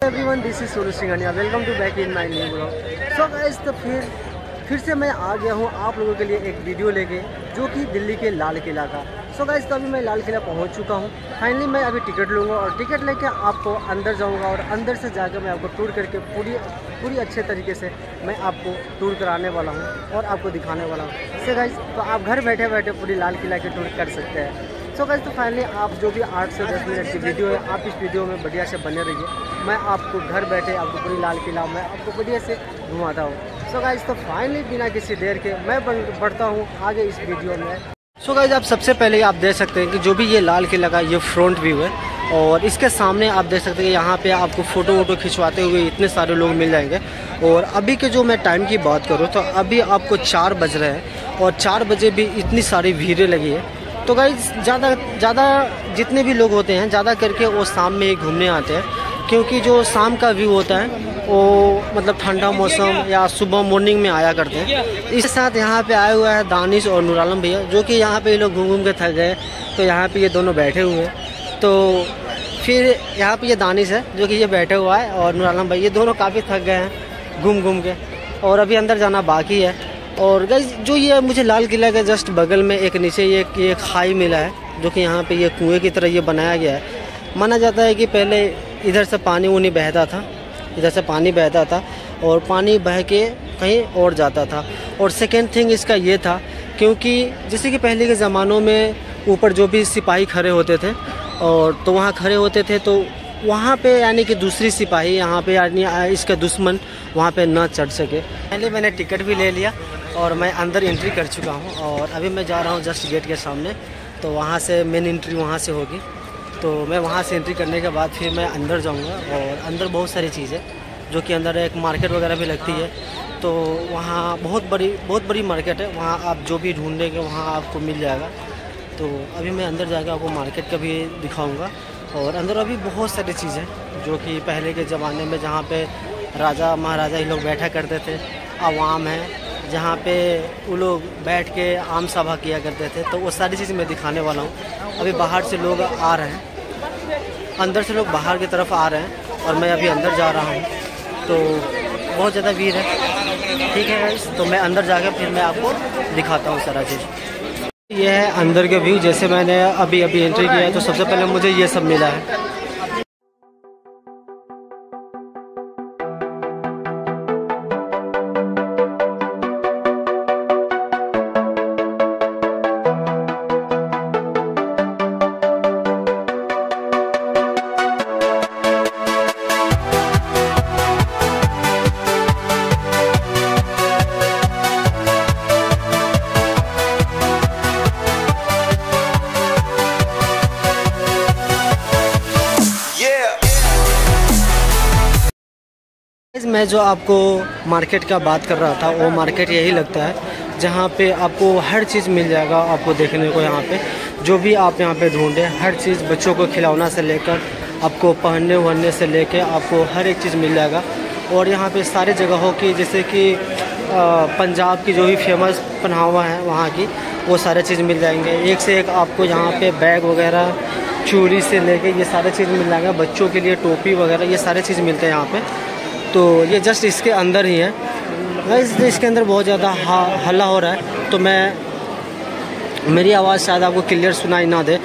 Everyone, this is Sonu Singhania. Welcome to back in my new blog. So guys, तो फिर से मैं आ गया हूँ आप लोगों के लिए एक वीडियो लेके, जो कि दिल्ली के लाल किला का। सो गाइस, तो अभी मैं लाल किला पहुँच चुका हूँ। फाइनली मैं अभी टिकट लूँगा और टिकट लेके आपको अंदर जाऊँगा और अंदर से जाकर मैं आपको टूर करके पूरी अच्छे तरीके से मैं आपको टूर कराने वाला हूँ और आपको दिखाने वाला हूँ। सो गाइस, तो आप घर बैठे बैठे पूरी लाल किला की टूर कर सकते हैं। सो गाइस, तो फाइनली आप जो भी 8 से 10 मिनट की वीडियो है, आप इस वीडियो में बढ़िया से बने रहिए। मैं आपको घर बैठे आपको पूरी लाल किला मैं आपको बढ़िया से घुमाता हूँ। सो गाइस, तो फाइनली बिना किसी देर के मैं बढ़ता हूँ आगे इस वीडियो में। सो गाइस, आप सबसे पहले आप देख सकते हैं कि जो भी ये लाल किला का ये फ्रंट व्यू है और इसके सामने आप देख सकते हैं कि यहाँ पे आपको फ़ोटो वोटो खिंचवाते हुए इतने सारे लोग मिल जाएंगे। और अभी के जो मैं टाइम की बात करूँ तो अभी आपको 4 बज रहे हैं और 4 बजे भी इतनी सारी भीड़ें लगी है। तो गाइस, ज़्यादा जितने भी लोग होते हैं ज़्यादा करके वो शाम में ही घूमने आते हैं, क्योंकि जो शाम का व्यू होता है वो मतलब ठंडा मौसम या सुबह मॉर्निंग में आया करते हैं। इसके साथ यहाँ पे आए हुआ है दानिश और नूर आलम भैया, जो कि यहाँ पे ये लोग घूम के थक गए, तो यहाँ पे ये दोनों बैठे हुए हैं। तो फिर यहाँ पे ये दानिश है जो कि ये बैठे हुआ है, और नूर आलम भाई ये दोनों काफ़ी थक गए हैं घूम के, और अभी अंदर जाना बाकी है। और गाइस, जो ये मुझे लाल किला के जस्ट बगल में एक नीचे ये खाई मिला है, जो कि यहाँ पे ये कुएं की तरह ये बनाया गया है। माना जाता है कि पहले इधर से पानी उनी बहता था, इधर से पानी बहता था और पानी बह के कहीं और जाता था। और सेकेंड थिंग इसका ये था, क्योंकि जैसे कि पहले के ज़मानों में ऊपर जो भी सिपाही खड़े होते थे और तो वहाँ खड़े होते थे, तो वहाँ पे यानी कि दूसरी सिपाही यहाँ पे यानी इसका दुश्मन वहाँ पे ना चढ़ सके। पहले मैंने टिकट भी ले लिया और मैं अंदर एंट्री कर चुका हूँ और अभी मैं जा रहा हूँ जस्ट गेट के सामने। तो वहाँ से मेन एंट्री वहाँ से होगी, तो मैं वहाँ से एंट्री करने के बाद फिर मैं अंदर जाऊँगा। और अंदर बहुत सारी चीज़ें, जो कि अंदर एक मार्केट वगैरह भी लगती है, तो वहाँ बहुत बड़ी मार्केट है। वहाँ आप जो भी ढूंढेंगे वहाँ आपको मिल जाएगा। तो अभी मैं अंदर जाकर आपको मार्केट का भी दिखाऊँगा। और अंदर अभी बहुत सारी चीज़ें जो कि पहले के ज़माने में जहाँ पे राजा महाराजा ये लोग बैठा करते थे, आवाम है जहाँ पे वो लोग बैठ के आम सभा किया करते थे, तो वो सारी चीज़ मैं दिखाने वाला हूँ। अभी बाहर से लोग आ रहे हैं, अंदर से लोग बाहर की तरफ आ रहे हैं और मैं अभी अंदर जा रहा हूँ, तो बहुत ज़्यादा भीड़ है। ठीक है गाइस, तो मैं अंदर जाकर फिर मैं आपको दिखाता हूँ सारा चीज़। ये है अंदर के व्यू। जैसे मैंने अभी एंट्री किया है, तो सबसे पहले मुझे ये सब मिला है। मैं जो आपको मार्केट का बात कर रहा था, वो मार्केट यही लगता है जहाँ पे आपको हर चीज़ मिल जाएगा आपको देखने को। यहाँ पे जो भी आप यहाँ पे ढूंढे हर चीज़, बच्चों को खिलौना से लेकर आपको पहनने वहनने से लेकर आपको हर एक चीज़ मिल जाएगा। और यहाँ पे सारे जगहों की, जैसे कि पंजाब की जो भी फेमस पहनावा है वहाँ की, वो सारे चीज़ मिल जाएंगे। एक से एक आपको यहाँ पे बैग वगैरह, चूड़ी से लेके ये सारे चीज़ मिल जाएगा। बच्चों के लिए टोपी वगैरह ये सारे चीज़ मिलते हैं यहाँ पे। तो ये जस्ट इसके अंदर ही है। इसके अंदर बहुत ज़्यादा हल्ला हो रहा है, तो मेरी आवाज़ शायद आपको क्लियर सुनाई ना दे।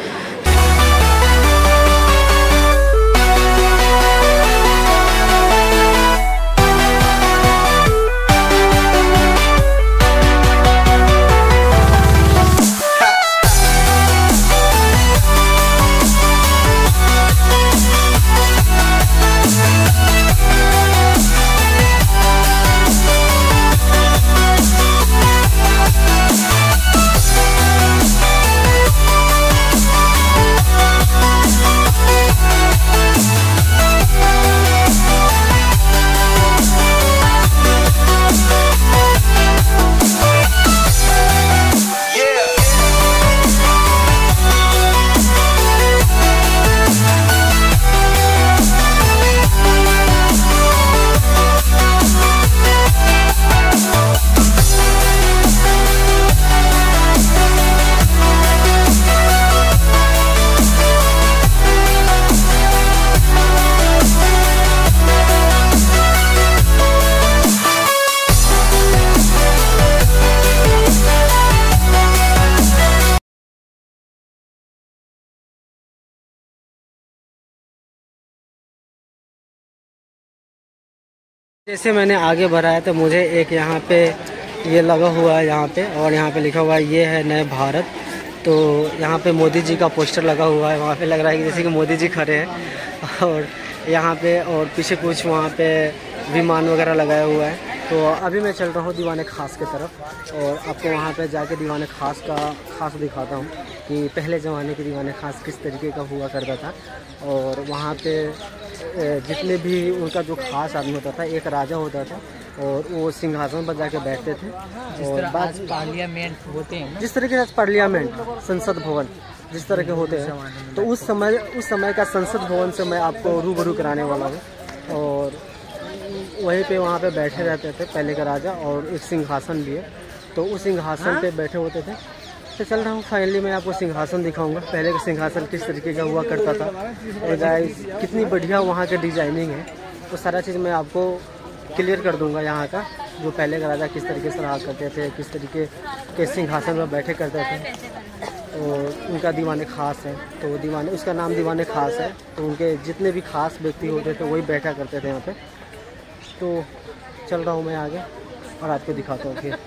जैसे मैंने आगे बढ़ाया तो मुझे एक यहाँ पे ये लगा हुआ है यहाँ पे, और यहाँ पे लिखा हुआ है ये है नए भारत। तो यहाँ पे मोदी जी का पोस्टर लगा हुआ है, वहाँ पे लग रहा है कि जैसे कि मोदी जी खड़े हैं। और यहाँ पे और पीछे कुछ वहाँ पे विमान वगैरह लगाया हुआ है। तो अभी मैं चल रहा हूँ दीवाने खास की तरफ, और आपको वहाँ पे जाके दीवाने खास का खास दिखाता हूँ कि पहले ज़माने के दीवाने खास किस तरीके का हुआ करता था। और वहाँ पे जितने भी उनका जो खास आदमी होता था, एक राजा होता था, और वो सिंहासन पर जाके बैठते थे। और बाद पार्लियामेंट होते हैं, जिस तरीके से पार्लियामेंट, संसद भवन जिस तरह के होते हैं, तो उस समय का संसद भवन से मैं आपको रूबरू कराने वाला हूँ। और वहीं पे वहाँ पे बैठे रहते थे पहले का राजा, और एक सिंहासन भी है, तो उस सिंहासन पे बैठे होते थे। तो चल रहा हूँ, फाइनली मैं आपको सिंहासन दिखाऊंगा, पहले का सिंहासन किस तरीके का हुआ करता था। और गाइस कितनी बढ़िया वहाँ की डिजाइनिंग है, वो सारा चीज़ मैं आपको क्लियर कर दूंगा। यहाँ का जो पहले का राजा किस तरीके से रहा करते थे, किस तरीके के सिंहासन पर बैठे करते थे, और उनका दीवाने खास है। तो दीवाने, उसका नाम दीवाने खास है। तो उनके जितने भी खास व्यक्ति होते थे वही बैठा करते थे यहाँ पे। तो चल रहा हूँ मैं आगे और आपको दिखाता हूँ फिर।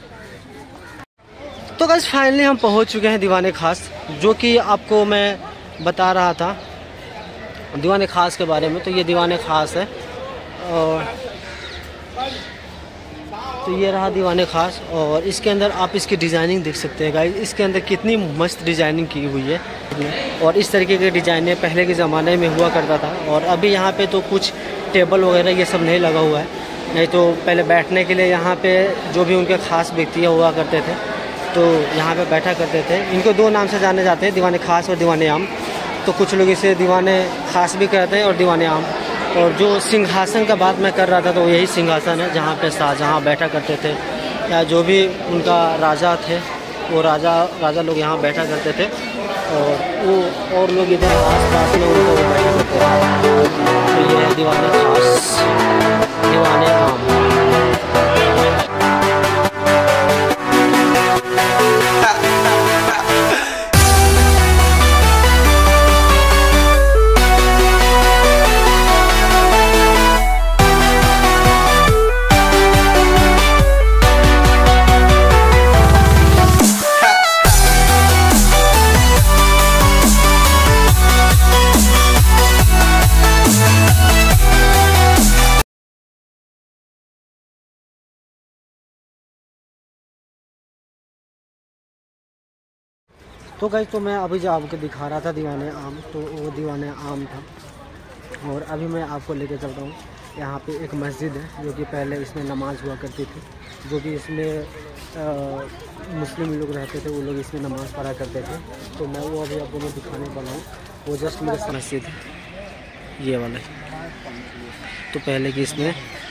तो गाइस फाइनली हम पहुँच चुके हैं दीवाने खास, जो कि आपको मैं बता रहा था दीवाने खास के बारे में। तो ये दीवाने खास है, और तो ये रहा दीवाने खास। और इसके अंदर आप इसकी डिज़ाइनिंग देख सकते हैं गाइस, इसके अंदर कितनी मस्त डिज़ाइनिंग की हुई है। और इस तरीके की डिज़ाइनें पहले के ज़माने में हुआ करता था। और अभी यहाँ पे तो कुछ टेबल वगैरह ये सब नहीं लगा हुआ है, नहीं तो पहले बैठने के लिए यहाँ पे जो भी उनके खास व्यक्ति हुआ करते थे तो यहाँ पे बैठा करते थे। इनको दो नाम से जाने जाते हैं, दीवाने खास और दीवाने आम। तो कुछ लोग इसे दीवाने खास भी कहते हैं और दीवाने आम। और जो सिंहासन का बात मैं कर रहा था, तो यही सिंहासन है जहाँ पे शाहजहाँ बैठा करते थे, या जो भी उनका राजा थे वो राजा लोग यहाँ बैठा करते थे। और वो और लोग इधर आस पास में उनको बैठा करते थे। तो ये है दीवाने खास, दीवाने आम। तो गाइस, तो मैं अभी जो आपको दिखा रहा था दीवाने आम, तो वो दीवाने आम था। और अभी मैं आपको लेके चलता हूँ, यहाँ पे एक मस्जिद है जो कि पहले इसमें नमाज़ हुआ करती थी। जो कि इसमें मुस्लिम लोग रहते थे, वो लोग इसमें नमाज़ पढ़ा करते थे। तो मैं वो अभी आपको मैं दिखाने वाला हूँ, वो जस्ट मेरे मस्जिद है ये वाला। तो पहले की इसमें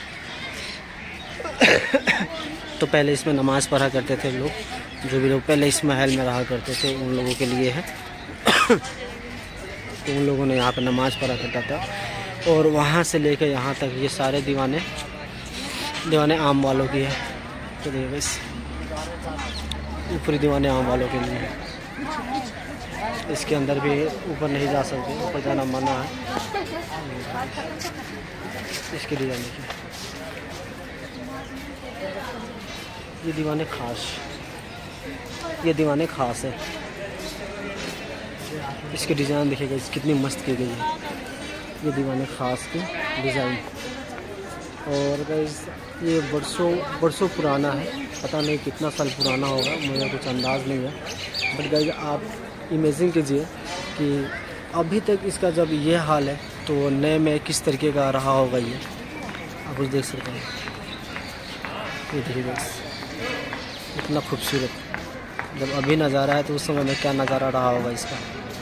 तो पहले इसमें नमाज़ पढ़ा करते थे लोग, जो भी लोग पहले इस महल में रहा करते थे उन लोगों के लिए है। तो उन लोगों ने यहाँ पर नमाज़ पढ़ा करता था। और वहाँ से लेकर यहाँ तक ये सारे दीवाने आम वालों की है। तो देखिए बस ये पूरी दीवाने आम वालों के लिए है। इसके अंदर भी ऊपर नहीं जा सकते, ऊपर जाना मना है। इसके डिज़ाइन देखिए, ये दीवाने खास है। इसकी डिज़ाइन देखिएगा कितनी मस्त की गई है, ये दीवाने खास की डिज़ाइन। और गाइस ये बरसों पुराना है, पता नहीं कितना साल पुराना होगा, मुझे कुछ अंदाज़ नहीं है। बट गाइस आप इमेजिन कीजिए कि अभी तक इसका जब ये हाल है तो नए में किस तरीके का रहा होगा। ये आप कुछ देख सकते हैं, ये देखिए बस इतना खूबसूरत। जब अभी नज़ारा है तो उस समय में क्या नज़ारा रहा होगा इसका।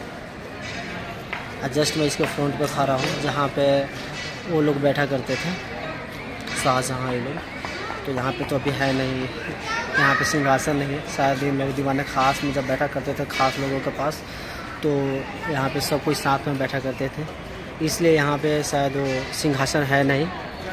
जस्ट मैं इसके फ्रंट पे खड़ा हूँ जहाँ पे वो लोग बैठा करते थे, शाहजहाँ ये लोग। तो यहाँ पे तो अभी है नहीं, यहाँ पे सिंहासन नहीं है। शायद ये लोग दीवाने खास में जब बैठा करते थे खास लोगों के पास, तो यहाँ पे सब कोई साथ में बैठा करते थे, इसलिए यहाँ पे शायद वो सिंहासन है नहीं।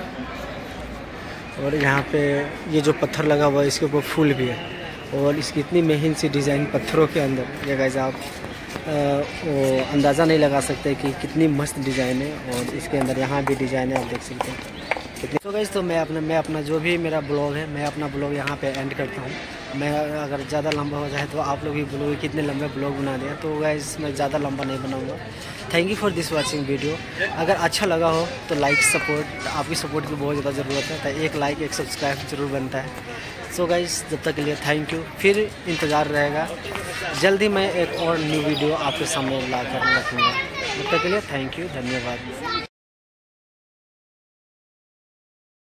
और यहाँ पे ये जो पत्थर लगा हुआ है इसके ऊपर फूल भी है, और इसकी इतनी मेहनत सी डिज़ाइन पत्थरों के अंदर, ये गाइस आप वो अंदाज़ा नहीं लगा सकते कि कितनी मस्त डिज़ाइन है। और इसके अंदर यहाँ भी डिज़ाइन है, आप देख सकते हैं तो गाइस तो मैं अपना जो भी मेरा ब्लॉग है, मैं अपना ब्लॉग यहाँ पे एंड करता हूँ। मैं अगर ज़्यादा लंबा हो जाए तो आप लोग भी बोलोगे कितने लंबे ब्लॉग बना दिया। तो गाइस मैं ज़्यादा लंबा नहीं बनाऊँगा। Thank you for this watching video. अगर अच्छा लगा हो तो लाइक सपोर्ट, आपकी सपोर्ट की बहुत ज़्यादा ज़रूरत है। तो एक लाइक एक सब्सक्राइब जरूर बनता है। सो गाइस जब तक के लिए थैंक यू। फिर इंतज़ार रहेगा, जल्दी मैं एक और न्यू वीडियो आपके सामने ला कर रखूँगा। तब तक के लिए थैंक यू, धन्यवाद।